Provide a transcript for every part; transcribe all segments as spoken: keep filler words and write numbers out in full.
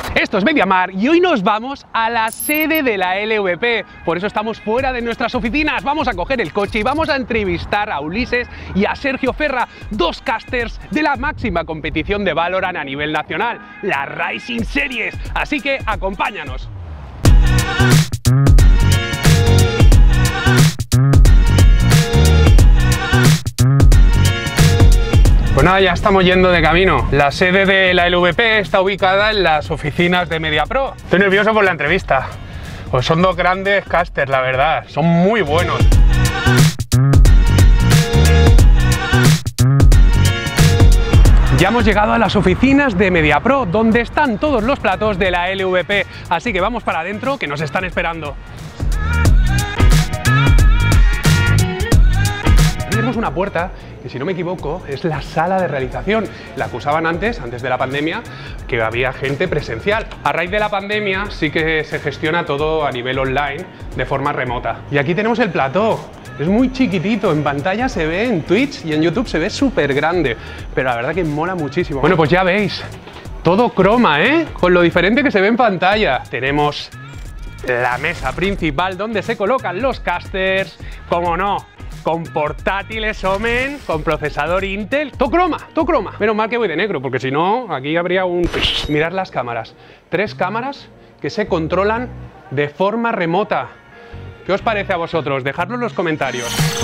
Esto es MediaMarkt y hoy nos vamos a la sede de la L V P. Por eso estamos fuera de nuestras oficinas. Vamos a coger el coche y vamos a entrevistar a Ulises y a Sergio Ferra, dos casters de la máxima competición de Valorant a nivel nacional, la Rising Series. Así que acompáñanos. Pues nada, ya estamos yendo de camino. La sede de la L V P está ubicada en las oficinas de MediaPro. Estoy nervioso por la entrevista. Pues son dos grandes casters, la verdad. Son muy buenos. Ya hemos llegado a las oficinas de MediaPro, donde están todos los platos de la L V P. Así que vamos para adentro, que nos están esperando. Tenemos una puerta que, si no me equivoco, es la sala de realización, la que usaban antes, antes de la pandemia, que había gente presencial. A raíz de la pandemia sí que se gestiona todo a nivel online, de forma remota. Y aquí tenemos el plató. Es muy chiquitito, en pantalla se ve, en Twitch y en YouTube se ve súper grande, pero la verdad que mola muchísimo. Bueno, pues ya veis, todo croma, ¿eh? Con lo diferente que se ve en pantalla. Tenemos la mesa principal donde se colocan los casters, como no, con portátiles Omen, con procesador Intel, todo croma, todo croma. Menos mal que voy de negro, porque si no, aquí habría un... Mirad las cámaras, tres cámaras que se controlan de forma remota. ¿Qué os parece a vosotros? Dejadlo en los comentarios.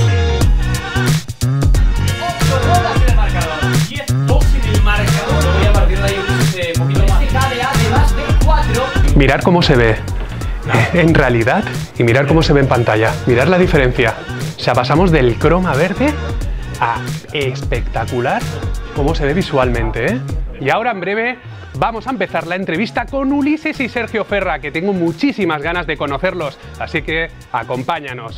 ocho rondas en el marcador, diez dos en el marcador. Lo voy a partir de ahí un poquito más. Este K D A de más de cuatro. Mirad cómo se ve en realidad y mirad cómo se ve en pantalla. Mirad la diferencia. O sea, pasamos del croma verde a espectacular cómo se ve visualmente, ¿eh? Y ahora en breve vamos a empezar la entrevista con Ulises y Sergio Ferra, que tengo muchísimas ganas de conocerlos, así que acompáñanos.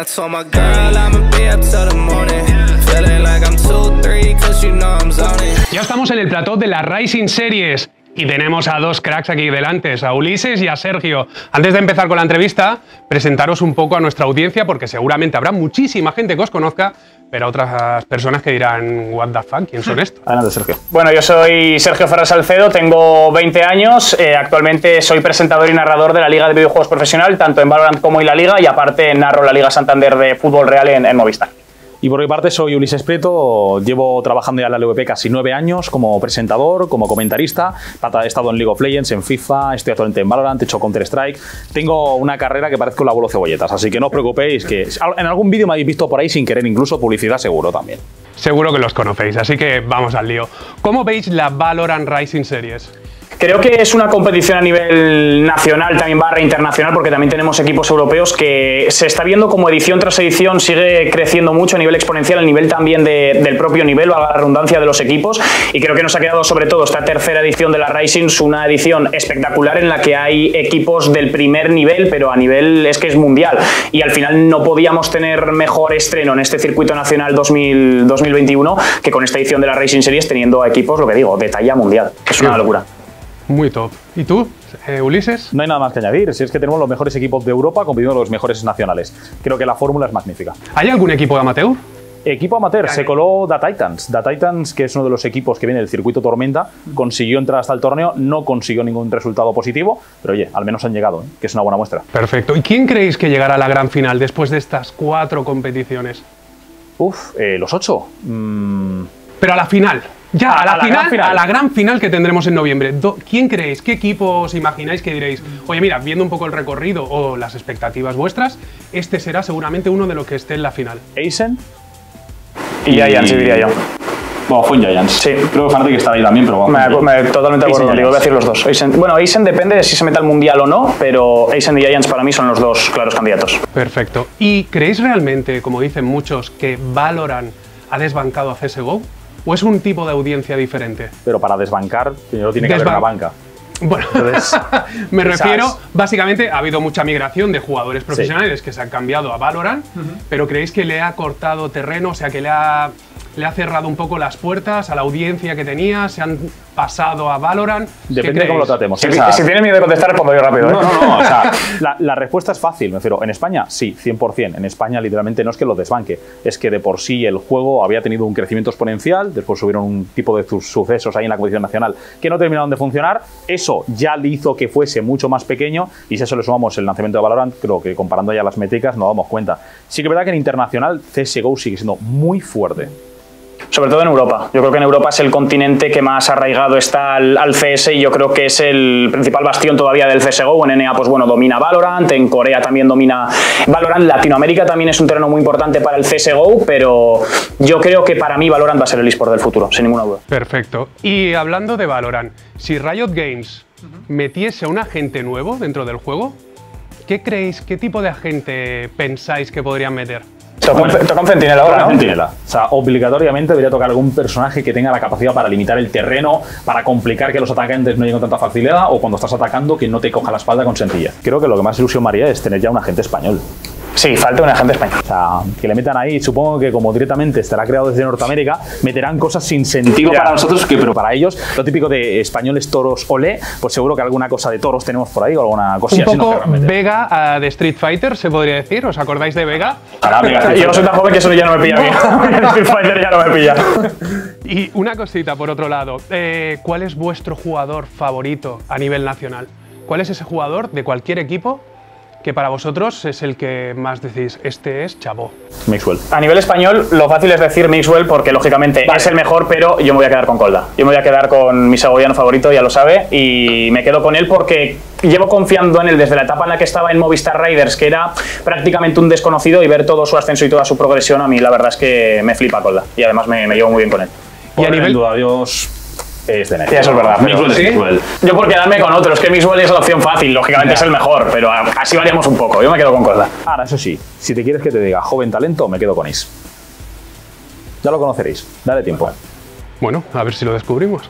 Ya estamos en el plató de la Rising Series y tenemos a dos cracks aquí delante, a Ulises y a Sergio. Antes de empezar con la entrevista, presentaros un poco a nuestra audiencia, porque seguramente habrá muchísima gente que os conozca, pero otras personas que dirán, what the fuck, ¿quién son estos? Adelante, Sergio. Bueno, yo soy Sergio Ferra Salcedo, tengo veinte años, eh, actualmente soy presentador y narrador de la Liga de Videojuegos Profesional, tanto en Valorant como en la Liga, y aparte narro la Liga Santander de Fútbol Real en, en Movistar. Y por mi parte soy Ulises Prieto, llevo trabajando ya en la L V P casi nueve años como presentador, como comentarista, he estado en League of Legends, en FIFA, estoy actualmente en Valorant, he hecho Counter-Strike, tengo una carrera que parezco el abuelo Cebolletas, así que no os preocupéis, que en algún vídeo me habéis visto por ahí sin querer, incluso publicidad seguro también. Seguro que los conocéis, así que vamos al lío. ¿Cómo veis la Valorant Rising Series? Creo que es una competición a nivel nacional, también barra internacional, porque también tenemos equipos europeos que se está viendo como edición tras edición sigue creciendo mucho a nivel exponencial, a nivel también de, del propio nivel, a la redundancia de los equipos, y creo que nos ha quedado sobre todo esta tercera edición de la Risings, una edición espectacular en la que hay equipos del primer nivel, pero a nivel es que es mundial, y al final no podíamos tener mejor estreno en este circuito nacional dos mil veintiuno que con esta edición de la Rising Series, teniendo equipos, lo que digo, de talla mundial. Es una locura. Muy top. ¿Y tú, eh, Ulises? No hay nada más que añadir, si es que tenemos los mejores equipos de Europa compitiendo con los mejores nacionales. Creo que la fórmula es magnífica. ¿Hay algún equipo amateur? Equipo amateur, se coló The Titans. The Titans, que es uno de los equipos que viene del circuito Tormenta, consiguió entrar hasta el torneo, no consiguió ningún resultado positivo, pero oye, al menos han llegado, ¿eh? Que es una buena muestra. Perfecto. ¿Y quién creéis que llegará a la gran final después de estas cuatro competiciones? Uf, eh, los ocho. Mm... Pero a la final. Ya, a, a, la, a, la final, final. a la gran final que tendremos en noviembre. Do, ¿Quién creéis? ¿Qué equipo os imagináis que diréis? Oye, mira, viendo un poco el recorrido o las expectativas vuestras, este será seguramente uno de los que esté en la final. ¿Aizen? Y Giants, diría yo. Bueno, fue en Giants. Sí. Creo que Fnatic está ahí también, pero bueno. Me, me, totalmente de acuerdo contigo, voy a decir los dos. Aizen, bueno, Aizen depende de si se mete al mundial o no, pero Aizen y Giants para mí son los dos claros candidatos. Perfecto. ¿Y creéis realmente, como dicen muchos, que Valorant ha desbancado a C S G O? ¿O es un tipo de audiencia diferente? Pero para desbancar, primero tiene que Desban haber una banca. Bueno, entonces, me refiero, esas... básicamente ha habido mucha migración de jugadores profesionales sí. que se han cambiado a Valorant, uh-huh. pero ¿creéis que le ha cortado terreno? O sea, que le ha le ha cerrado un poco las puertas a la audiencia que tenía? ¿Se han pasado a Valorant? Depende de cómo lo tratemos. Si, O sea, si tienes miedo de contestar, respondo yo rápido. ¿eh? No, no, no. O sea, la, la respuesta es fácil. Me refiero, en España, sí, cien por cien. En España, literalmente, no es que lo desbanque, es que de por sí el juego había tenido un crecimiento exponencial, después hubieron un tipo de sucesos ahí en la competición nacional que no terminaron de funcionar. Eso ya le hizo que fuese mucho más pequeño, y si a eso le sumamos el lanzamiento de Valorant, creo que comparando ya las métricas nos damos cuenta. Sí que es verdad que en internacional C S G O sigue siendo muy fuerte. Sobre todo en Europa. Yo creo que en Europa es el continente que más arraigado está al, al C S, y yo creo que es el principal bastión todavía del C S G O. En N A, pues bueno, domina Valorant, en Corea también domina Valorant, Latinoamérica también es un terreno muy importante para el C S G O, pero yo creo que para mí Valorant va a ser el eSport del futuro, sin ninguna duda. Perfecto. Y hablando de Valorant, si Riot Games metiese a un agente nuevo dentro del juego, ¿qué creéis, qué tipo de agente pensáis que podrían meter? Toca un, toca un Centinela ahora, ¿no? Centinela. O sea, obligatoriamente debería tocar algún personaje que tenga la capacidad para limitar el terreno, para complicar que los atacantes no lleguen con tanta facilidad, o cuando estás atacando que no te coja la espalda con sencillez. Creo que lo que más ilusión me haría es tener ya un agente español. Sí, falta un agente español. O sea, que le metan ahí, supongo que como directamente estará creado desde Norteamérica, meterán cosas sin sentido ya para nosotros, que, pero para ellos, lo típico de españoles toros olé, pues seguro que alguna cosa de toros tenemos por ahí o alguna cosilla Un así. poco Vega uh, de Street Fighter, se podría decir. ¿Os acordáis de Vega? Para Vega, yo no soy tan joven que eso ya no me pilla a mí. Street Fighter ya no me pilla. Y una cosita, por otro lado, eh, ¿cuál es vuestro jugador favorito a nivel nacional? ¿Cuál es ese jugador de cualquier equipo que para vosotros es el que más decís, este es Chabó? Mixwell. A nivel español, lo fácil es decir Mixwell porque lógicamente vale, es el mejor, pero yo me voy a quedar con Colda. Yo me voy a quedar con mi segoviano favorito, ya lo sabe, y me quedo con él porque llevo confiando en él desde la etapa en la que estaba en Movistar Riders, que era prácticamente un desconocido, y ver todo su ascenso y toda su progresión, a mí la verdad es que me flipa Colda, y además me, me llevo muy bien con él. Y a nivel... duda, Dios... Es de sí, eso es verdad. Mixwell es ¿sí? Mixwell. Yo por quedarme con otros, que Mixwell es la opción fácil, lógicamente ya es el mejor, pero así variamos un poco. Yo me quedo con Colda. Ahora, eso sí, si te quieres que te diga joven talento, me quedo con Ace. Ya lo conoceréis, dale tiempo. Bueno, a ver si lo descubrimos.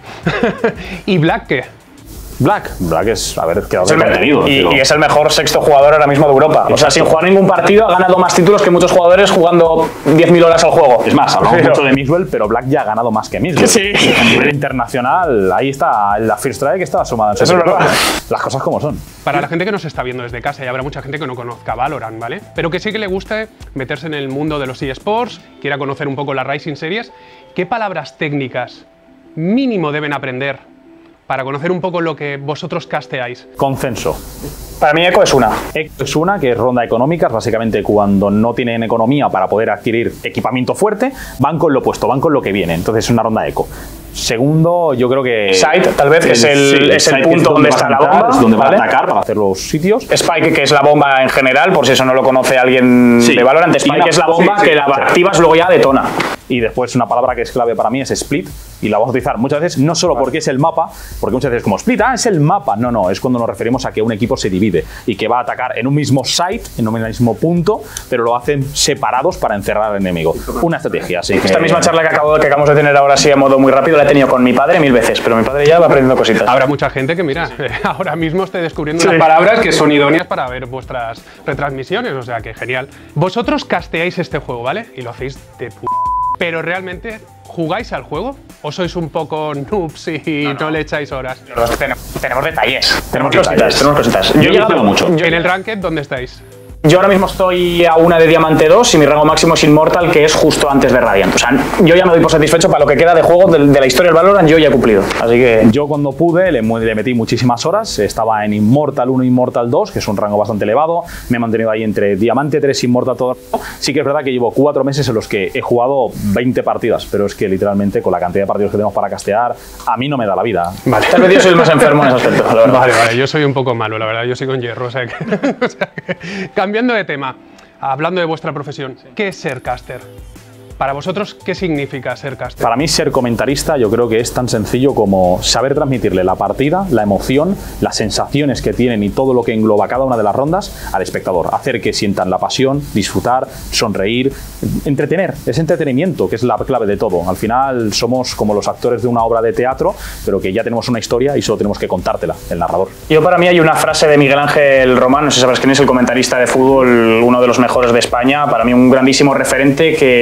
¿Y Black qué? Black. Black es, a ver, qué es contenido. Y, y es el mejor sexto jugador ahora mismo de Europa. O sea, sin jugar ningún partido, ha ganado más títulos que muchos jugadores jugando diez mil horas al juego. Es más, hablamos pero... mucho de Mixwell, pero Black ya ha ganado más que Mixwell. Sí. A nivel internacional, ahí está la First Strike que estaba sumada. Eso es verdad. Las cosas como son. Para la gente que nos está viendo desde casa, y habrá mucha gente que no conozca Valorant, ¿vale? Pero que sí que le guste meterse en el mundo de los eSports, quiera conocer un poco las Rising Series, ¿qué palabras técnicas mínimo deben aprender para conocer un poco lo que vosotros casteáis? Consenso. Para mí Eco es una. Eco es una, que es ronda económica, básicamente cuando no tienen economía para poder adquirir equipamiento fuerte, van con lo opuesto, van con lo que viene, entonces es una ronda Eco. Segundo, yo creo que... Site, tal vez, que es el, sí, es el punto donde, donde está la bomba. Es donde ¿vale? va a atacar para hacer los sitios. Spike, que es la bomba en general, por si eso no lo conoce alguien sí. de Valorant. Spike la, es la bomba sí, sí, que la activas luego ya detona. Y después una palabra que es clave para mí es split, y la vamos a utilizar muchas veces no solo porque es el mapa, porque muchas veces como split, ah, es el mapa. No, no, es cuando nos referimos a que un equipo se divide y que va a atacar en un mismo site, en un mismo punto, pero lo hacen separados para encerrar al enemigo. Una estrategia, así que... Esta misma charla que, acabo, que acabamos de tener ahora sí a modo muy rápido la he tenido con mi padre mil veces, pero mi padre ya va aprendiendo cositas. Habrá mucha gente que, mira, sí. ahora mismo esté descubriendo sí. unas palabras que son idóneas para ver vuestras retransmisiones, o sea que genial. Vosotros casteáis este juego, ¿vale? Y lo hacéis de p***. Pero realmente, ¿jugáis al juego? ¿O sois un poco noobs y no, no. no le echáis horas? Tenemos, tenemos detalles. Tenemos cositas. Tenemos cositas. Yo, yo he llegado mucho. Yo, ¿En el Ranked dónde estáis? Yo ahora mismo estoy a una de Diamante dos y mi rango máximo es Inmortal, que es justo antes de Radiant. O sea, yo ya me doy por satisfecho para lo que queda de juego de, de la historia del Valorant, yo ya he cumplido. Así que... Yo cuando pude le, le metí muchísimas horas, estaba en Inmortal uno, Inmortal dos, que es un rango bastante elevado, me he mantenido ahí entre Diamante tres, Inmortal todo. Sí que es verdad que llevo cuatro meses en los que he jugado veinte partidas, pero es que literalmente con la cantidad de partidos que tenemos para castear, a mí no me da la vida. Vale. Tal vez yo soy el más enfermo en ese aspecto, la verdad. Vale, vale, yo soy un poco malo, la verdad, yo soy con hierro, o sea que... o sea que cambiando de tema. Hablando de vuestra profesión, ¿qué es ser caster? Para vosotros, ¿qué significa ser caster? Para mí, ser comentarista yo creo que es tan sencillo como saber transmitirle la partida, la emoción, las sensaciones que tienen y todo lo que engloba cada una de las rondas al espectador. Hacer que sientan la pasión, disfrutar, sonreír, entretener. Es entretenimiento, que es la clave de todo. Al final somos como los actores de una obra de teatro, pero que ya tenemos una historia y solo tenemos que contártela, el narrador. Yo para mí hay una frase de Miguel Ángel Román, no sé si sabes quién es, el comentarista de fútbol, uno de los mejores de España, para mí un grandísimo referente, que no sé si voy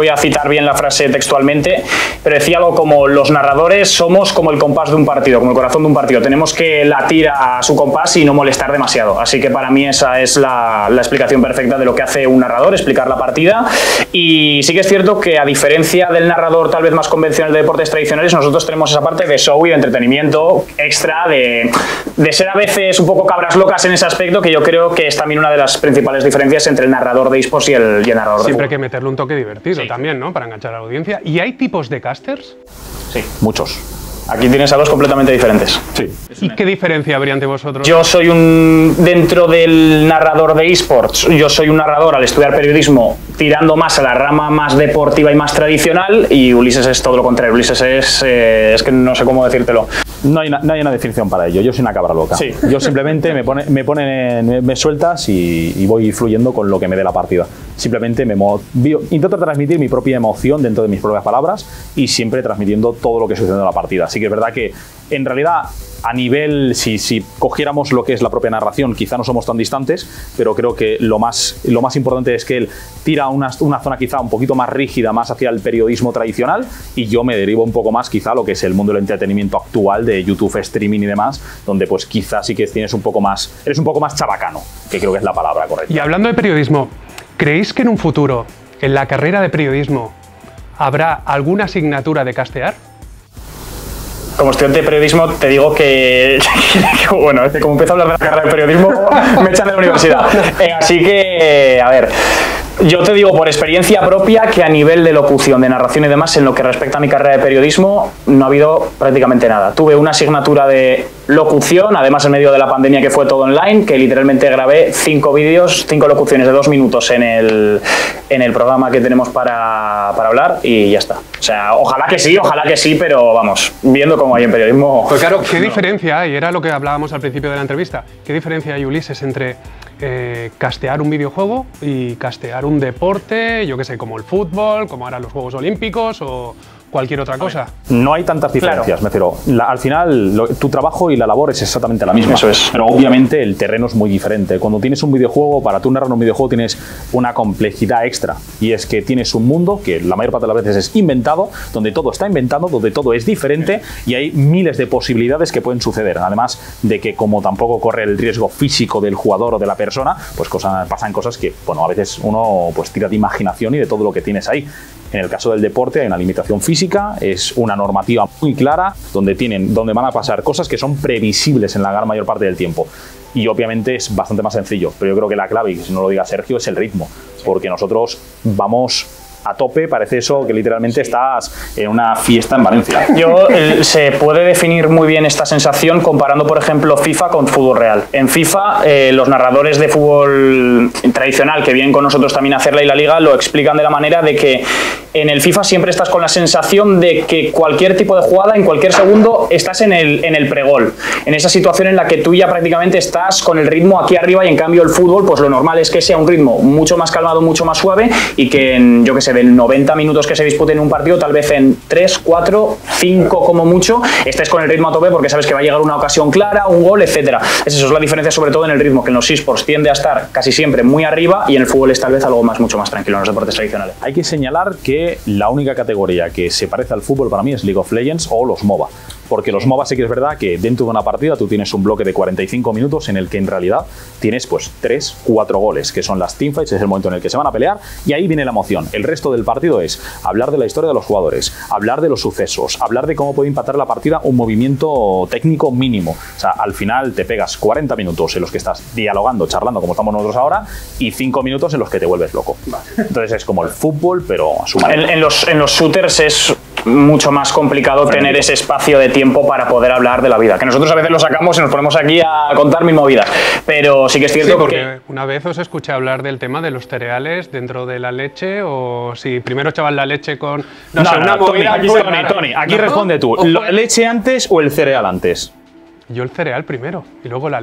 voy a citar bien la frase textualmente, pero decía algo como: los narradores somos como el compás de un partido, como el corazón de un partido, tenemos que latir a su compás y no molestar demasiado. Así que para mí esa es la, la explicación perfecta de lo que hace un narrador, explicar la partida. Y sí que es cierto que, a diferencia del narrador tal vez más convencional de deportes tradicionales, nosotros tenemos esa parte de show y de entretenimiento extra, de, de ser a veces un poco cabras locas en ese aspecto, que yo creo que es también una de las principales diferencias entre el narrador de eSports y el, y el narrador de Siempre hay fútbol. que meterle un toque divertido Sí. también, ¿no? Para enganchar a la audiencia. ¿Y hay tipos de casters? Sí. Muchos. Aquí tienes a dos completamente diferentes. Sí. ¿Y qué diferencia habría entre vosotros? Yo soy un, dentro del narrador de eSports, yo soy un narrador al estudiar periodismo tirando más a la rama más deportiva y más tradicional, y Ulises es todo lo contrario. Ulises es, eh, es que no sé cómo decírtelo. No hay, una, no hay una definición para ello. Yo soy una cabra loca. Sí. Yo simplemente me, pone, me, pone, me, me sueltas y, y voy fluyendo con lo que me dé la partida. Simplemente me movió, intento transmitir mi propia emoción dentro de mis propias palabras y siempre transmitiendo todo lo que sucede en la partida. Así que es verdad que, en realidad, a nivel, si, si cogiéramos lo que es la propia narración, quizá no somos tan distantes, pero creo que lo más, lo más importante es que él tira una, una zona quizá un poquito más rígida, más hacia el periodismo tradicional, y yo me derivo un poco más quizá a lo que es el mundo del entretenimiento actual, de YouTube, streaming y demás, donde pues quizá sí que tienes un poco más, eres un poco más chabacano, que creo que es la palabra correcta. Y hablando de periodismo, ¿creéis que en un futuro, en la carrera de periodismo, habrá alguna asignatura de castear? Como estudiante de periodismo te digo que, que bueno, es que como empiezo a hablar de la carrera de periodismo me echan de la universidad. Eh, así que, a ver, yo te digo por experiencia propia que a nivel de locución, de narración y demás, en lo que respecta a mi carrera de periodismo, no ha habido prácticamente nada. Tuve una asignatura de locución, además en medio de la pandemia, que fue todo online, que literalmente grabé cinco vídeos, cinco locuciones de dos minutos en el, en el programa que tenemos para, para hablar, y ya está. O sea, ojalá que sí, ojalá que sí, pero vamos, viendo cómo hay en periodismo... Pues claro, ¿qué diferencia hay? Era lo que hablábamos al principio de la entrevista. ¿Qué diferencia hay, Ulises, entre eh, castear un videojuego y castear un deporte, yo qué sé, como el fútbol, como ahora los Juegos Olímpicos o cualquier otra cosa? No hay tantas diferencias, Claro. me refiero. La- al final, lo- tu trabajo y la labor es exactamente la misma. Eso es. Pero obviamente el terreno es muy diferente. Cuando tienes un videojuego, para tú narrar un videojuego tienes una complejidad extra. Y es que tienes un mundo que la mayor parte de las veces es inventado, donde todo está inventado, donde todo es diferente y hay miles de posibilidades que pueden suceder. Además de que, como tampoco corre el riesgo físico del jugador o de la persona, pues cosas, pasan cosas que, bueno, a veces uno pues tira de imaginación y de todo lo que tienes ahí. En el caso del deporte hay una limitación física, es una normativa muy clara donde, tienen, donde van a pasar cosas que son previsibles en la gran mayor parte del tiempo. Y obviamente es bastante más sencillo, pero yo creo que la clave, y si no lo diga Sergio, es el ritmo. Porque nosotros vamos a tope, parece eso que literalmente estás en una fiesta en Valencia. Yo, eh, se puede definir muy bien esta sensación comparando, por ejemplo, FIFA con fútbol real. En FIFA, eh, los narradores de fútbol tradicional que vienen con nosotros también a hacerla y la liga lo explican de la manera de que en el FIFA siempre estás con la sensación de que cualquier tipo de jugada, en cualquier segundo, estás en el, en el pregol. En esa situación en la que tú ya prácticamente estás con el ritmo aquí arriba, y en cambio el fútbol, pues lo normal es que sea un ritmo mucho más calmado, mucho más suave, y que en, yo que sé, de noventa minutos que se disputen en un partido, tal vez en tres, cuatro, cinco como mucho, estés con el ritmo a tope porque sabes que va a llegar una ocasión clara, un gol, etcétera. Eso es la diferencia, sobre todo en el ritmo, que en los eSports tiende a estar casi siempre muy arriba y en el fútbol es tal vez algo más, mucho más tranquilo en los deportes tradicionales. Hay que señalar que la única categoría que se parece al fútbol para mí es League of Legends o los MOBA. Porque los MOBA sí que es verdad que dentro de una partida tú tienes un bloque de cuarenta y cinco minutos en el que en realidad tienes pues tres, cuatro goles, que son las teamfights, es el momento en el que se van a pelear y ahí viene la emoción. El resto del partido es hablar de la historia de los jugadores, hablar de los sucesos, hablar de cómo puede impactar la partida un movimiento técnico mínimo. O sea, al final te pegas cuarenta minutos en los que estás dialogando, charlando como estamos nosotros ahora y cinco minutos en los que te vuelves loco. Entonces es como el fútbol, pero a su manera. En, en, los, en los shooters es mucho más complicado tener ese espacio de tiempo para poder hablar de la vida, que nosotros a veces lo sacamos y nos ponemos aquí a contar mil movidas, pero sí que es cierto Sí, porque que... una vez os escuché hablar del tema de los cereales dentro de la leche, o si primero echaban la leche con... No, No, sé, no, una Tony, movida aquí, muy Tony, rara. Tony, aquí ¿No? responde tú. Ojo, ¿La leche antes o el cereal antes? Yo el cereal primero y luego la leche.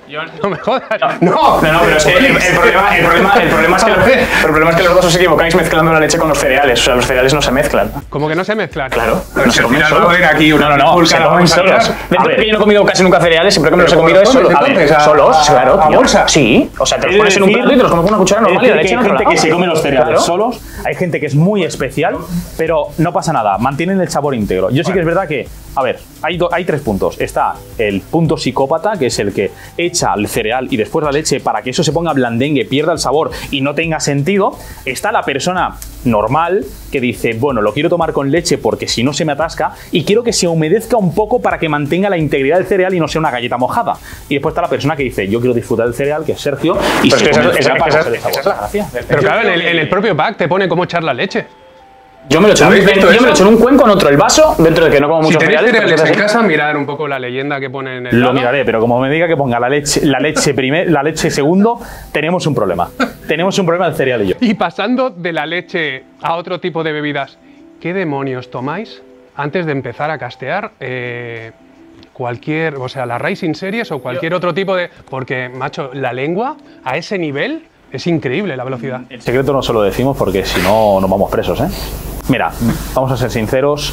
No me jodas. No, no, no, pero es que el, el, problema, el, problema, el, problema es que los, el problema es que los dos os equivocáis mezclando la leche con los cereales. O sea, los cereales no se mezclan. ¿Cómo que no se mezclan? Claro, pero no si se comen solos. aquí una no, no, no, se comen solos. Dentro de que yo no he comido casi nunca cereales, siempre que me los he comido es solo. A ver, solos, claro, tío. Bolsa. Sí, o sea, te los pones en un plato y te los comes con una cuchara normal y la leche en otro lado. Hay gente que se come los cereales claro. solos, hay gente que es muy especial, pero no pasa nada, mantienen el sabor íntegro. Yo sí que es verdad que, a ver, hay, do, hay tres puntos. Está el punto psicópata, que es el que echa el cereal y después la leche para que eso se ponga blandengue, pierda el sabor y no tenga sentido. Está la persona normal que dice, bueno, lo quiero tomar con leche porque si no se me atasca y quiero que se humedezca un poco para que mantenga la integridad del cereal y no sea una galleta mojada. Y después está la persona que dice, yo quiero disfrutar del cereal, que es Sergio, y pero se es come que el cereal para que se dé esa sabor. es la gracia. Pero claro, en el, en el propio pack te pone cómo echar la leche. Yo me lo echo, un, yo me lo echo en un cuenco, en otro el vaso, dentro de que no como muchos si tenéis cereales. cereales en casa, mirar un poco la leyenda que pone en el Lo lado. miraré, pero como me diga que ponga la leche, la leche primer, la leche segundo, tenemos un problema. Tenemos un problema del cereal y yo. Y pasando de la leche a otro tipo de bebidas, ¿qué demonios tomáis antes de empezar a castear eh, cualquier, o sea, la Rising Series o cualquier yo. otro tipo de... Porque, macho, la lengua a ese nivel es increíble la velocidad. El secreto no se lo decimos porque si no nos vamos presos, ¿eh? Mira, vamos a ser sinceros.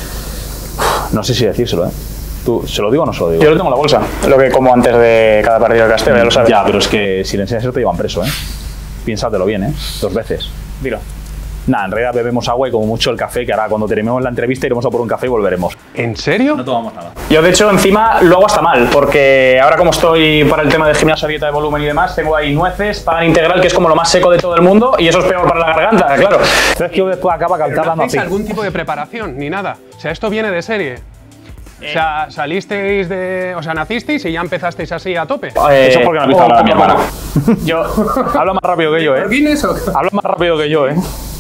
No sé si decírselo, ¿eh? ¿Tú, ¿Se lo digo o no se lo digo? Yo lo tengo en la bolsa, lo que como antes de cada partido de casteo, ya lo sabes. Ya, pero es que si le enseñas eso te llevan preso, ¿eh? Piénsatelo bien, ¿eh? Dos veces. Dilo. Nada, en realidad bebemos agua y como mucho el café, que ahora cuando terminemos la entrevista iremos a por un café y volveremos. ¿En serio? No tomamos nada. Yo de hecho encima lo hago hasta mal, porque ahora como estoy para el tema de gimnasio, dieta de volumen y demás, tengo ahí nueces, pan integral, que es como lo más seco de todo el mundo, y eso es peor para la garganta, claro. Entonces que después acaba ¿Pero cantando no hacéis así. algún tipo de preparación, ni nada? O sea, esto viene de serie. O sea, salisteis de... O sea, nacisteis y ya empezasteis así a tope. Eh, Eso es porque no has visto hablar a mi hermano. Yo, Habla más rápido que yo, ¿eh? ¿Guinness o qué? Habla más rápido que yo, ¿eh?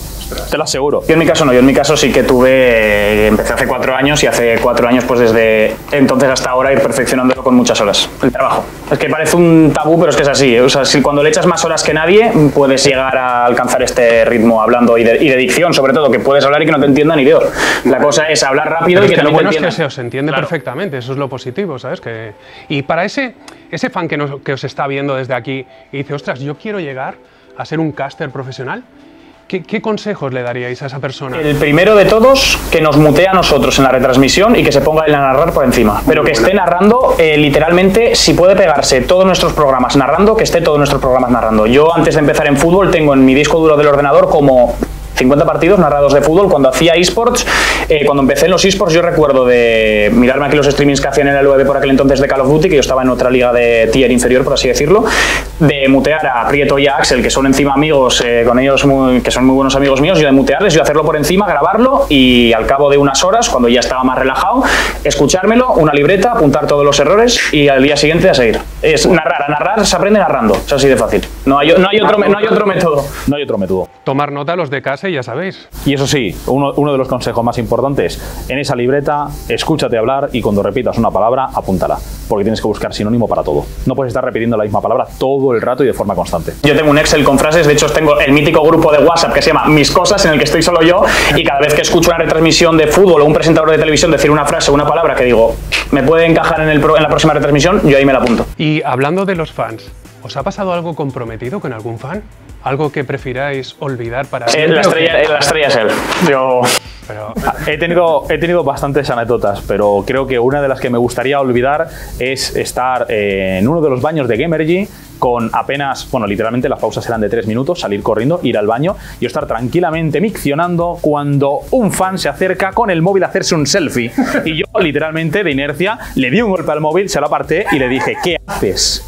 Te lo aseguro. Yo en mi caso no, yo en mi caso sí que tuve, empecé hace cuatro años y hace cuatro años pues desde entonces hasta ahora ir perfeccionándolo con muchas horas, el trabajo. Es que parece un tabú, pero es que es así, ¿eh? O sea, si cuando le echas más horas que nadie puedes llegar a alcanzar este ritmo hablando y de, y de dicción, sobre todo, que puedes hablar y que no te entiendan ni Dios. La cosa es hablar rápido Pero y que, es que no lo te bueno es entiendan. que se os entiende Claro. perfectamente, eso es lo positivo, ¿sabes? Que... Y para ese, ese fan que, nos, que os está viendo desde aquí y dice, ostras, yo quiero llegar a ser un caster profesional, ¿Qué, ¿qué consejos le daríais a esa persona? El primero de todos, que nos mutee a nosotros en la retransmisión y que se ponga él a narrar por encima. Pero que esté narrando, eh, literalmente, si puede pegarse todos nuestros programas narrando, que esté todos nuestros programas narrando. Yo, antes de empezar en fútbol, tengo en mi disco duro del ordenador como cincuenta partidos narrados de fútbol. Cuando hacía eSports, eh, cuando empecé en los eSports, yo recuerdo de mirarme aquí los streamings que hacían en el L V P por aquel entonces de Call of Duty, que yo estaba en otra liga de tier inferior, por así decirlo, de mutear a Prieto y a Axel, que son encima amigos, eh, con ellos muy, que son muy buenos amigos míos, yo de mutearles, yo hacerlo por encima, grabarlo y al cabo de unas horas, cuando ya estaba más relajado, escuchármelo, una libreta, apuntar todos los errores y al día siguiente a seguir. Es narrar, a narrar se aprende narrando, es así de fácil. No hay, no hay, otro, no hay otro método. No hay otro método. Tomar nota los de casa y ya sabéis. Y eso sí, uno, uno de los consejos más importantes, en esa libreta, escúchate hablar y cuando repitas una palabra, apúntala, porque tienes que buscar sinónimo para todo. No puedes estar repitiendo la misma palabra todo el rato y de forma constante. Yo tengo un Excel con frases, de hecho tengo el mítico grupo de WhatsApp que se llama Mis Cosas, en el que estoy solo yo, y cada vez que escucho una retransmisión de fútbol o un presentador de televisión decir una frase o una palabra que digo, me puede encajar en, el pro, en la próxima retransmisión, yo ahí me la apunto. Y hablando de los fans, ¿os ha pasado algo comprometido con algún fan? ¿Algo que prefiráis olvidar para Eh, siempre? la, estrella, eh, la estrella es él. Yo... Pero, He tenido, he tenido bastantes anécdotas, pero creo que una de las que me gustaría olvidar es estar eh, en uno de los baños de Gamergy con apenas, bueno, literalmente las pausas eran de tres minutos, salir corriendo, ir al baño y estar tranquilamente miccionando cuando un fan se acerca con el móvil a hacerse un selfie. Y yo, literalmente, de inercia, le di un golpe al móvil, se lo aparté y le dije, ¿qué haces?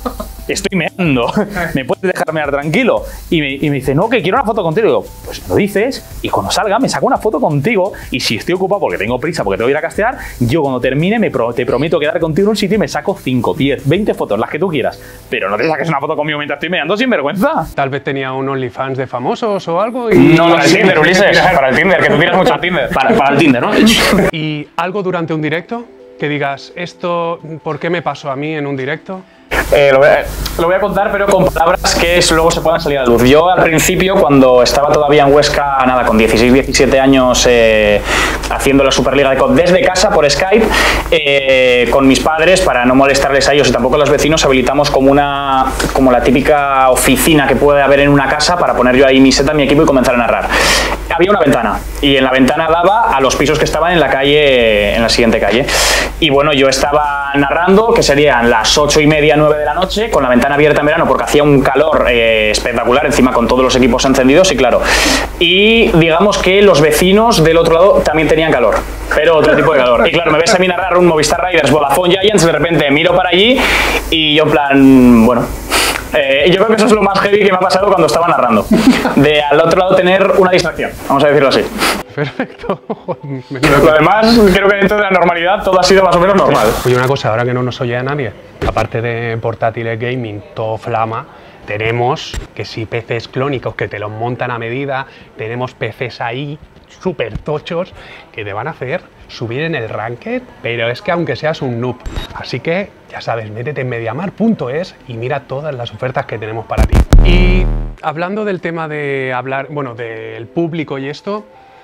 Estoy meando, ¿me puedes dejar mear tranquilo? Y me, y me dice, no, que quiero una foto contigo. Y digo, pues me lo dices y cuando salga me saco una foto contigo y si estoy ocupado porque tengo prisa, porque tengo que ir a castear, yo cuando termine me pro, te prometo quedar contigo en un sitio y me saco cinco, diez, veinte fotos, las que tú quieras. Pero no te saques una foto conmigo mientras estoy meando sin vergüenza. tal vez tenía un OnlyFans de famosos o algo. Y No, para el Tinder, Ulises, para el Tinder, que tú tiras mucho al Tinder. Para, para el Tinder, ¿no? ¿Y algo durante un directo? Que digas, esto, ¿por qué me pasó a mí en un directo? Eh, lo, voy a, lo voy a contar, pero con palabras que es, luego se puedan salir a la luz. Yo al principio, cuando estaba todavía en Huesca, nada, con dieciséis, diecisiete años, eh, haciendo la Superliga de C O D desde casa por Skype, eh, con mis padres, para no molestarles a ellos y tampoco a los vecinos, habilitamos como una, como la típica oficina que puede haber en una casa para poner yo ahí mi seta, mi equipo y comenzar a narrar. Había una ventana y en la ventana daba a los pisos que estaban en la calle, en la siguiente calle. Y bueno, yo estaba narrando, que serían las ocho y media, nueve de la noche, con la ventana abierta en verano porque hacía un calor eh, espectacular, encima con todos los equipos encendidos, y claro. Y digamos que los vecinos del otro lado también tenían calor, pero otro tipo de calor. Y claro, me ves a mí narrar un Movistar Riders Vodafone Giants, de repente miro para allí y yo en plan, bueno... Eh, yo creo que eso es lo más heavy que me ha pasado cuando estaba narrando. De al otro lado tener una distracción, vamos a decirlo así. Perfecto. Lo demás, creo que dentro de la normalidad todo ha sido más o menos normal. Oye, una cosa, ahora que no nos oye a nadie, aparte de portátiles gaming, todo flama, tenemos que si P Cs clónicos que te los montan a medida, tenemos P Cs ahí súper tochos que te van a hacer subir en el ranked, pero es que aunque seas un noob. Así que, ya sabes, métete en mediamar punto es y mira todas las ofertas que tenemos para ti. Y hablando del tema de hablar, bueno, del público y esto,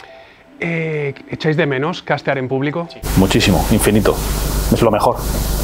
eh, ¿echáis de menos castear en público? Sí. Muchísimo, infinito. Es lo mejor.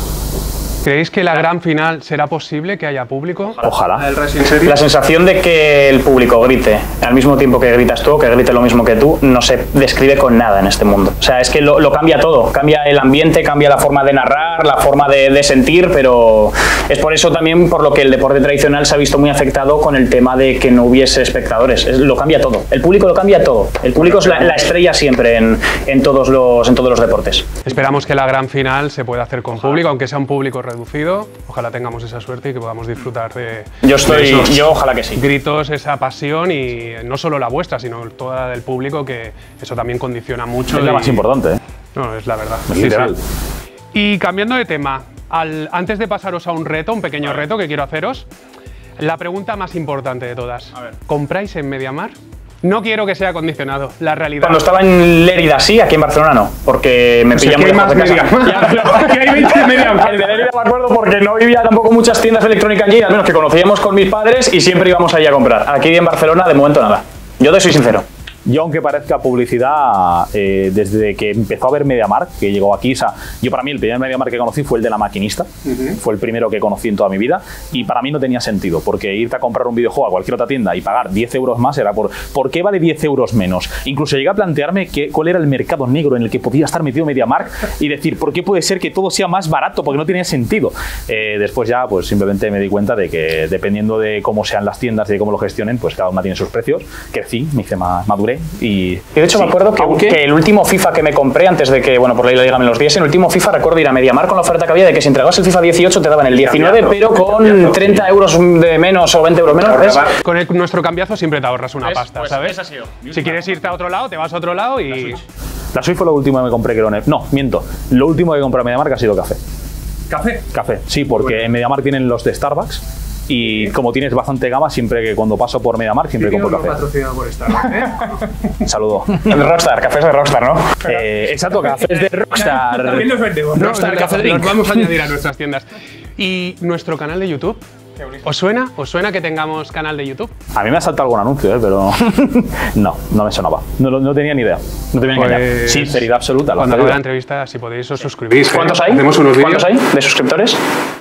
¿Creéis que la gran final será posible que haya público? Ojalá. ¿El Racing Series? La sensación de que el público grite al mismo tiempo que gritas tú, que grite lo mismo que tú, no se describe con nada en este mundo. O sea, es que lo, lo cambia todo. Cambia el ambiente, cambia la forma de narrar, la forma de, de sentir, pero es por eso también por lo que el deporte tradicional se ha visto muy afectado con el tema de que no hubiese espectadores. Es, lo cambia todo. El público lo cambia todo. El público es la, la estrella siempre en, en, todos los, en todos los deportes. Esperamos que la gran final se pueda hacer con Ojalá. público, aunque sea un público reducido. Ojalá tengamos esa suerte y que podamos disfrutar de, yo estoy, de esos yo ojalá que sí. gritos, esa pasión, y no solo la vuestra, sino toda la del público, que eso también condiciona mucho. Es la y, más importante, ¿eh? No, es la verdad. Es literal. Sí, sí. Y cambiando de tema, al, antes de pasaros a un reto, un pequeño reto que quiero haceros, la pregunta más importante de todas. A ver. ¿Compráis en Mediamar? No quiero que sea condicionado, la realidad. Cuando estaba en Lérida sí, aquí en Barcelona no, porque me pillaba muy lejos de casa. Ya, pero aquí hay veinte Mediamar. El de Lérida me acuerdo porque no vivía tampoco muchas tiendas electrónicas allí, al menos que conocíamos con mis padres y siempre íbamos allí a comprar. Aquí en Barcelona de momento nada. Yo te soy sincero. Yo, aunque parezca publicidad, eh, desde que empezó a ver Mediamar, que llegó aquí, o sea, yo para mí el primer Mediamar que conocí fue el de La Maquinista, uh-huh. fue el primero que conocí en toda mi vida, y para mí no tenía sentido, porque irte a comprar un videojuego a cualquier otra tienda y pagar diez euros más era por, ¿por qué vale diez euros menos? Incluso llegué a plantearme que, cuál era el mercado negro en el que podía estar metido Mediamar y decir, ¿por qué puede ser que todo sea más barato? Porque no tenía sentido. Eh, después ya, pues simplemente me di cuenta de que dependiendo de cómo sean las tiendas y de cómo lo gestionen, pues cada una tiene sus precios. Crecí, me hice más maduré. Y, y de hecho sí, me acuerdo que, aunque... que el último FIFA que me compré antes de que, bueno, por ley la liga me los diese, en el último FIFA recuerdo ir a Mediamar con la oferta que había de que si entregabas el FIFA dieciocho te daban el diecinueve, pero con treinta euros de menos o veinte euros menos. ¿Ves? Con el, nuestro cambiazo siempre te ahorras una ¿Ves? pasta, pues ¿sabes? Esa ha sido. Si quieres irte a otro lado, te vas a otro lado y... La Switch, la Switch fue lo último que me compré, creo. No, miento. Lo último que compré a Mediamar que ha sido café. ¿Café? Café, sí, porque bueno. en Mediamar tienen los de Starbucks. Y como tienes bastante gama, siempre que cuando paso por Mediamar, siempre compro café. Patrocinado por Starbucks, ¿eh? Un saludo. El Rockstar, cafés de Rockstar, ¿no? Eh, exacto, cafés de Rockstar. También los vendemos. No, Rockstar Café Drink. Los vamos a añadir a nuestras tiendas. ¿Y nuestro canal de YouTube? ¿Os suena? ¿Os suena que tengamos canal de YouTube? A mí me ha saltado algún anuncio, ¿eh? Pero no, no me sonaba. No, no tenía ni idea. No te voy a engañar. Pues... Sinceridad absoluta. Cuando haga la entrevista, si podéis, os suscribís. ¿Cuántos ¿eh? hay? Hacemos unos ¿Cuántos hay de suscriptores?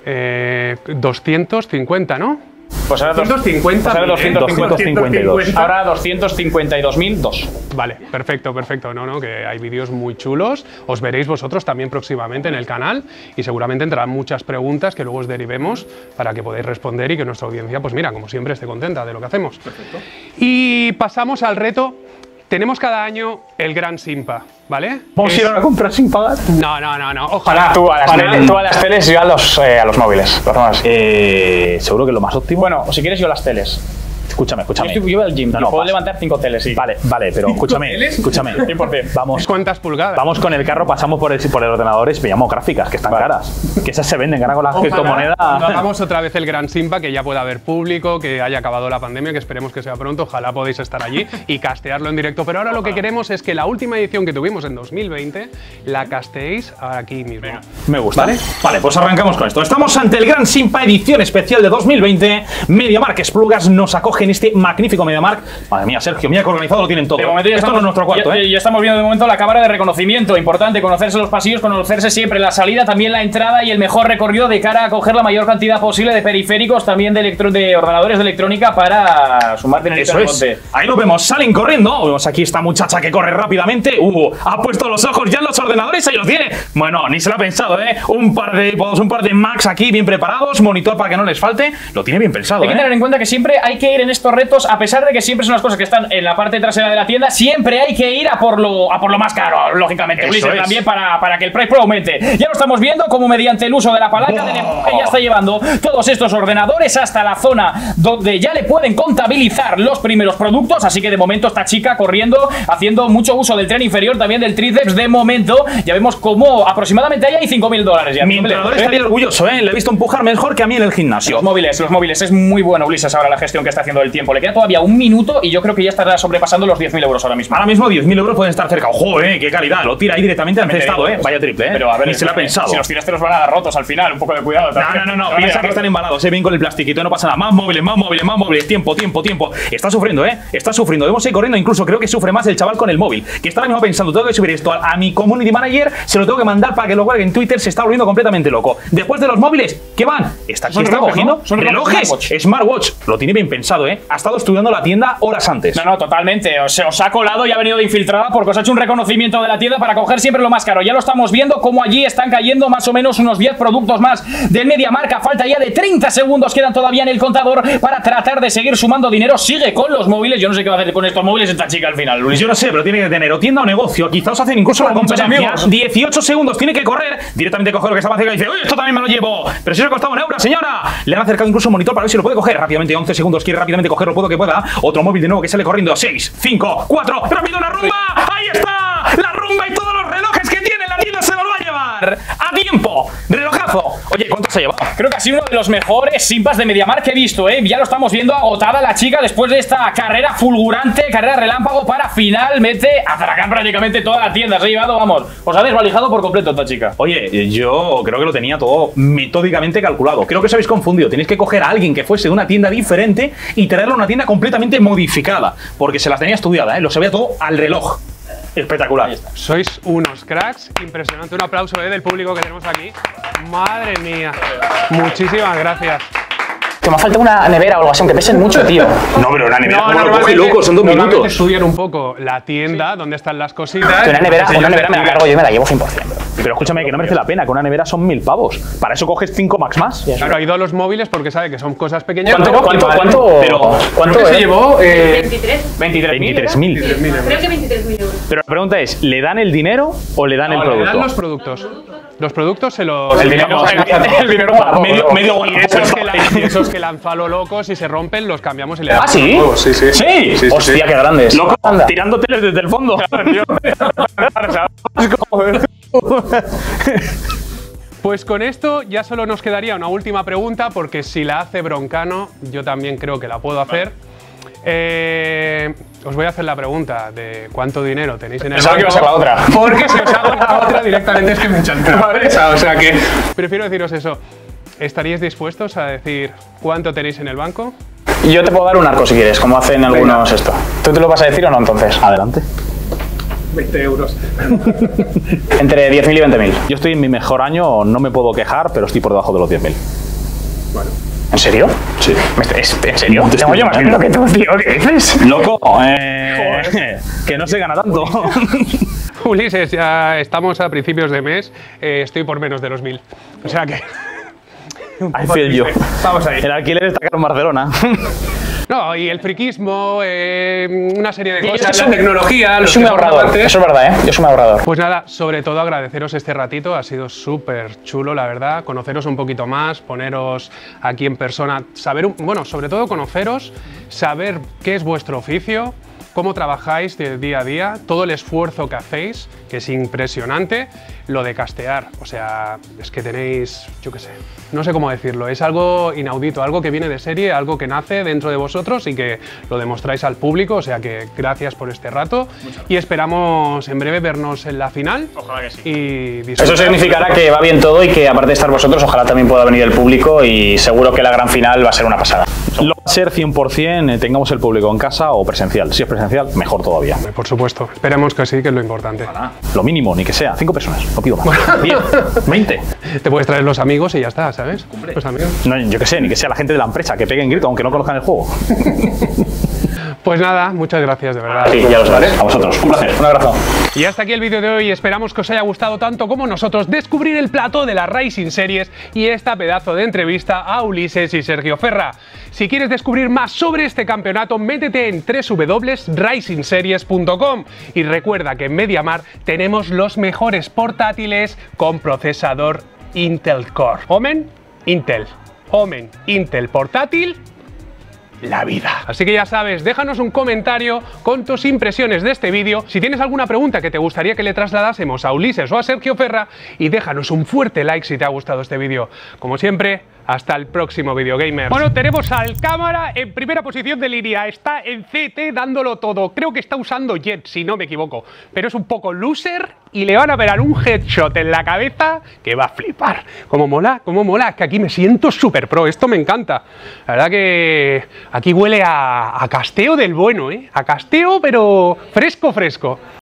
Eh, doscientos cincuenta, ¿no? Pues ahora doscientos cincuenta, pues ahora doscientos cincuenta y dos. Ahora doscientos cincuenta y dos mil dos. Vale, perfecto, perfecto. No, no, que hay vídeos muy chulos. Os veréis vosotros también próximamente en el canal y seguramente entrarán muchas preguntas que luego os derivemos para que podáis responder y que nuestra audiencia, pues mira, como siempre, esté contenta de lo que hacemos. Perfecto. Y pasamos al reto. Tenemos cada año el Gran Simpa, ¿vale? ¿Vamos a ir a comprar sin pagar? No, no, no, no. Ojalá. Tú a las, tele, tú a las teles y yo a los, eh, a los móviles. Los eh, Seguro que es lo más óptimo. Bueno, o si quieres yo a las teles. Escúchame, escúchame. Yo, yo voy al gym, No, no, no, puedo vas. levantar cinco teles, sí. Vale, vale, pero escúchame, escúchame. cien por cien. Vamos, ¿Cuántas pulgadas? vamos con el carro, pasamos por el, por el ordenador y pillamos gráficas, que están Vale. caras. Que esas se venden, ganan con las Ojalá criptomonedas. cuando hagamos otra vez el Gran Simpa, que ya pueda haber público, que haya acabado la pandemia, que esperemos que sea pronto. Ojalá podáis estar allí y castearlo en directo. Pero ahora lo que queremos es que la última edición que tuvimos en dos mil veinte la casteéis aquí mismo. Me gusta. ¿Vale? Vale, pues arrancamos con esto. Estamos ante el Gran Simpa edición especial de dos mil veinte. MediaMarkt Esplugas nos acoge en este magnífico MediaMarkt. Madre mía, Sergio, mira que organizado lo tienen todo. De momento ya esto estamos, no es nuestro cuarto, ya, ¿eh? ya estamos viendo de momento la cámara de reconocimiento. Importante conocerse los pasillos, conocerse siempre la salida, también la entrada y el mejor recorrido de cara a coger la mayor cantidad posible de periféricos, también de, electro de ordenadores de electrónica para sumar dinerito Eso en el es. monte. Ahí lo vemos, salen corriendo. Vemos aquí esta muchacha que corre rápidamente. Uh, ha puesto los ojos ya en los ordenadores, ahí los tiene. Bueno, ni se lo ha pensado, ¿eh? Un par de iPods, un par de Macs aquí bien preparados, monitor para que no les falte. Lo tiene bien pensado, Hay que ¿eh? tener en cuenta que siempre hay que ir en estos retos, a pesar de que siempre son las cosas que están en la parte trasera de la tienda, siempre hay que ir a por lo, a por lo más caro, lógicamente. Eso Ulises, es. también para, para que el price pro aumente. Ya lo estamos viendo como mediante el uso de la palanca del empuje ya está llevando todos estos ordenadores hasta la zona donde ya le pueden contabilizar los primeros productos, así que de momento esta chica corriendo, haciendo mucho uso del tren inferior, también del tríceps. De momento ya vemos como aproximadamente ahí hay cinco mil dólares ya. Mi entrenador ¿Eh? estaría orgulloso, ¿eh? Le he visto empujar mejor que a mí en el gimnasio. Los móviles, los móviles, es muy bueno, Ulises, ahora la gestión que está haciendo del tiempo. Le queda todavía un minuto y yo creo que ya estará sobrepasando los diez mil euros ahora mismo. Ahora mismo diez mil euros pueden estar cerca. ¡Ojo, eh! ¡Qué calidad! Lo tira ahí directamente al También te estado, digo, ¿eh? Vaya triple, ¿eh? Pero a ver, Ni se lo ha pensado. Si los tiras te los van a dar rotos al final, un poco de cuidado. No, también. no, no, no. Te van a Piensa dar que están rotos. embalados, eh. Bien con el plastiquito, no pasa nada. Más móviles, más móviles, más móviles. Tiempo, tiempo, tiempo. Está sufriendo, ¿eh? Está sufriendo. Debemos ir corriendo. Incluso creo que sufre más el chaval con el móvil. Que está ahora mismo pensando, tengo que subir esto a, a mi community manager, se lo tengo que mandar para que lo cuelgue en Twitter. Se está volviendo completamente loco. Después de los móviles, ¿qué van? Está aquí, Son está relojes, cogiendo ¿no? Son relojes. relojes, Smartwatch. Lo tiene bien pensado, ¿eh? Ha estado estudiando la tienda horas antes. No, no, totalmente. O sea, os ha colado y ha venido de infiltrada porque os ha hecho un reconocimiento de la tienda para coger siempre lo más caro. Ya lo estamos viendo como allí están cayendo más o menos unos diez productos más del MediaMarkt. A falta ya de treinta segundos quedan todavía en el contador para tratar de seguir sumando dinero. Sigue con los móviles. Yo no sé qué va a hacer con estos móviles esta chica al final, Luis. Yo no sé, pero tiene que tener o tienda o negocio. Quizás hacen incluso la Muchos competencia. amigos. dieciocho segundos, tiene que correr. Directamente coge lo que está más cerca y dice, uy, esto también me lo llevo. Pero si eso costaba un euro, señora. Le han acercado incluso un monitor para ver si lo puede coger. Rápidamente, once segundos, quiere rápidamente cogerlo, puedo que pueda. Otro móvil de nuevo que sale corriendo. seis, cinco, cuatro, rápido, una rumba. Ahí está. La rumba y todos los relojes que tiene la tienda se los va a llevar. A tiempo. Relojazo. Oye, ¿cuánto se ha llevado? Creo que ha sido uno de los mejores simpas de MediaMarkt que he visto, ¿eh? Ya lo estamos viendo agotada la chica después de esta carrera fulgurante, carrera relámpago para finalmente atracar prácticamente toda la tienda. Se ha llevado, vamos, os ha desvalijado por completo esta chica. Oye, yo creo que lo tenía todo metódicamente calculado. Creo que os habéis confundido. Tenéis que coger a alguien que fuese de una tienda diferente y traerlo a una tienda completamente modificada. Porque se las tenía estudiada, ¿eh? Lo sabía todo al reloj. Espectacular. Sois unos cracks, impresionante. Un aplauso eh, del público que tenemos aquí. Madre mía. Muchísimas gracias. Que me ha faltado una nevera o algo así, aunque pesen mucho, tío. No, pero una nevera, No, ¿cómo lo coge, normalmente- loco? Son dos normalmente minutos. estudian un poco la tienda, dónde están las cositas. Que una nevera, Entonces una ellos nevera me la deciden- cargo yo y me la llevo cien por cien, bro. Pero escúchame, que no merece la pena, que una nevera son mil pavos. Para eso coges cinco Max más. Claro, ha ido a los móviles porque sabe que son cosas pequeñas. ¿Cuánto, pero cuánto, igual- cuánto, pero- cuánto Creo que se eh? llevó eh, veintitrés. veintitrés mil. veintitrés mil. Creo que veintitrés mil euros. Pero la pregunta es, ¿le dan el dinero o le dan el no, le producto? dan los productos. Los productos se los... El dinero, el dinero para Medio, medio Y esos que, lan- esos que lanzan lo locos y se rompen, los cambiamos y le ¿Ah, damos sí? nuevos. Sí, sí. Sí. sí, Hostia, sí. qué grandes. Loco, Anda. tirando teles desde el fondo. Pues con esto ya solo nos quedaría una última pregunta, porque si la hace Broncano, yo también creo que la puedo hacer. Eh, os voy a hacer la pregunta de cuánto dinero tenéis en el Pensaba que banco. iba a ser la otra. Porque si os hago la otra directamente es que me echan la presa. O sea que prefiero deciros eso. ¿Estaríais dispuestos a decir cuánto tenéis en el banco? Yo te puedo dar un arco si quieres, como hacen algunos esto. ¿Tú te lo vas a decir o no entonces? Adelante. veinte euros. Entre diez mil y veinte mil. Yo estoy en mi mejor año, no me puedo quejar, pero estoy por debajo de los diez mil. Bueno. ¿En serio? Sí. ¿Me est- es- ¿En serio? Te Tengo estoy yo más mirando. dinero que tú, tío. ¿Qué dices? Loco, eh, que no se gana tanto. Ulises, ya estamos a principios de mes, eh, estoy por menos de los mil. O sea que... I feel you. Vamos ahí. El alquiler está caro en Barcelona. No, y el friquismo, eh, una serie de Y cosas, yo la soy- tecnología, Yo los soy que un somos ahorrador, amantes. eso es verdad, ¿eh? Yo soy un ahorrador. Pues nada, sobre todo agradeceros este ratito, ha sido súper chulo, la verdad, conoceros un poquito más, poneros aquí en persona, saber, un- bueno, sobre todo conoceros, saber qué es vuestro oficio, cómo trabajáis de día a día, todo el esfuerzo que hacéis, que es impresionante, lo de castear, o sea, es que tenéis, yo qué sé, no sé cómo decirlo, es algo inaudito, algo que viene de serie, algo que nace dentro de vosotros y que lo demostráis al público, o sea que gracias por este rato y esperamos en breve vernos en la final. Ojalá que sí. Y disfrutar. Eso significará que va bien todo y que aparte de estar vosotros, ojalá también pueda venir el público y seguro que la gran final va a ser una pasada. Lo va a ser cien por cien, eh, tengamos el público en casa o presencial. Si es presencial, mejor todavía. Por supuesto, esperemos que sí, que es lo importante. Lo mínimo, ni que sea, cinco personas, no pido más. diez, veinte. Te puedes traer los amigos y ya está, ¿sabes? Los amigos. No, yo que sé, ni que sea la gente de la empresa, que peguen grito, aunque no conozcan el juego. Pues nada, muchas gracias, de verdad. Sí, ya lo sabes. A vosotros, un placer. Un abrazo. Y hasta aquí el vídeo de hoy, esperamos que os haya gustado tanto como nosotros descubrir el plató de las Rising Series y esta pedazo de entrevista a Ulises y Sergio Ferra. Si quieres descubrir más sobre este campeonato, métete en w w w punto rising series punto com y recuerda que en MediaMarkt tenemos los mejores portátiles con procesador Intel Core. Omen, Intel. Omen, Intel portátil, la vida. Así que ya sabes, déjanos un comentario con tus impresiones de este vídeo. Si tienes alguna pregunta que te gustaría que le trasladásemos a Ulises o a Sergio Ferra, y déjanos un fuerte like si te ha gustado este vídeo. Como siempre, hasta el próximo Video Gamer. Bueno, tenemos al cámara en primera posición de línea. Está en C T dándolo todo. Creo que está usando Jet, si no me equivoco. Pero es un poco loser y le van a pegar un headshot en la cabeza que va a flipar. Como mola, como mola, que aquí me siento súper pro. Esto me encanta. La verdad que aquí huele a, a casteo del bueno, ¿eh? A casteo, pero fresco, fresco.